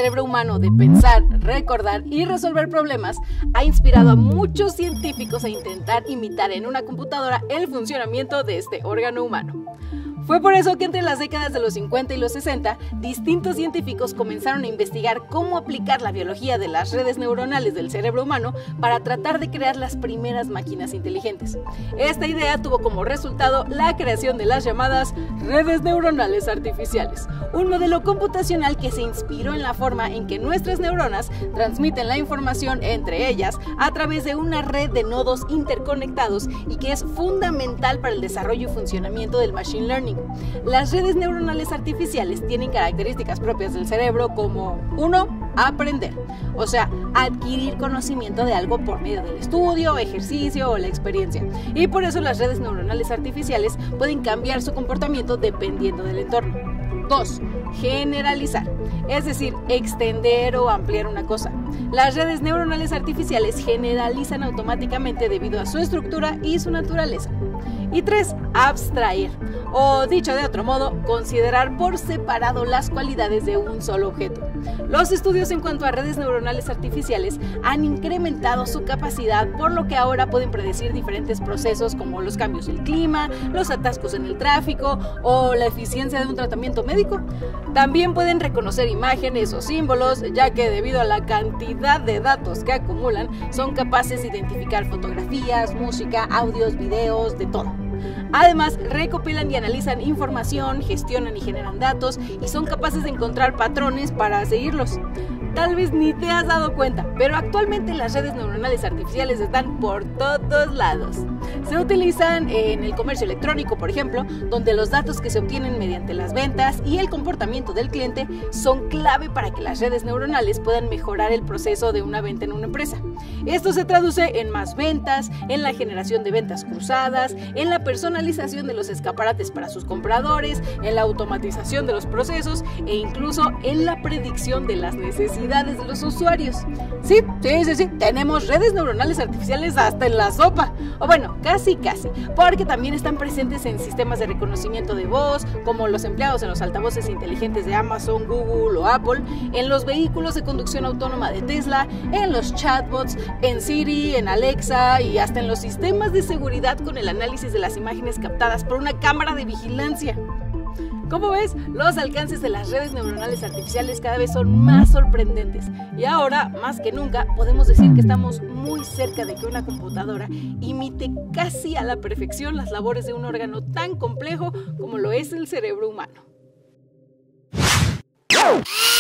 cerebro humano de pensar, recordar y resolver problemas ha inspirado a muchos científicos a intentar imitar en una computadora el funcionamiento de este órgano humano. Fue por eso que entre las décadas de los 50 y los 60, distintos científicos comenzaron a investigar cómo aplicar la biología de las redes neuronales del cerebro humano para tratar de crear las primeras máquinas inteligentes. Esta idea tuvo como resultado la creación de las llamadas redes neuronales artificiales, un modelo computacional que se inspiró en la forma en que nuestras neuronas transmiten la información entre ellas a través de una red de nodos interconectados y que es fundamental para el desarrollo y funcionamiento del machine learning. Las redes neuronales artificiales tienen características propias del cerebro como 1. Aprender, o sea, adquirir conocimiento de algo por medio del estudio, ejercicio o la experiencia. Y por eso las redes neuronales artificiales pueden cambiar su comportamiento dependiendo del entorno. 2. Generalizar, es decir, extender o ampliar una cosa. Las redes neuronales artificiales generalizan automáticamente debido a su estructura y su naturaleza. Y 3. Abstraer, o dicho de otro modo, considerar por separado las cualidades de un solo objeto. Los estudios en cuanto a redes neuronales artificiales han incrementado su capacidad, por lo que ahora pueden predecir diferentes procesos como los cambios del clima, los atascos en el tráfico o la eficiencia de un tratamiento médico. También pueden reconocer imágenes o símbolos, ya que debido a la cantidad de datos que acumulan, son capaces de identificar fotografías, música, audios, videos, de todo. Además, recopilan y analizan información, gestionan y generan datos y son capaces de encontrar patrones para seguirlos. Tal vez ni te has dado cuenta, pero actualmente las redes neuronales artificiales están por todos lados. Se utilizan en el comercio electrónico, por ejemplo, donde los datos que se obtienen mediante las ventas y el comportamiento del cliente son clave para que las redes neuronales puedan mejorar el proceso de una venta en una empresa. Esto se traduce en más ventas, en la generación de ventas cruzadas, en la personalización de los escaparates para sus compradores, en la automatización de los procesos e incluso en la predicción de las necesidades de los usuarios. Sí, tenemos redes neuronales artificiales hasta en la sopa. O bueno, casi, porque también están presentes en sistemas de reconocimiento de voz, como los empleados en los altavoces inteligentes de Amazon, Google o Apple, en los vehículos de conducción autónoma de Tesla, en los chatbots, en Siri, en Alexa y hasta en los sistemas de seguridad con el análisis de las imágenes captadas por una cámara de vigilancia. Como ves, los alcances de las redes neuronales artificiales cada vez son más sorprendentes y ahora, más que nunca, podemos decir que estamos muy cerca de que una computadora imite casi a la perfección las labores de un órgano tan complejo como lo es el cerebro humano.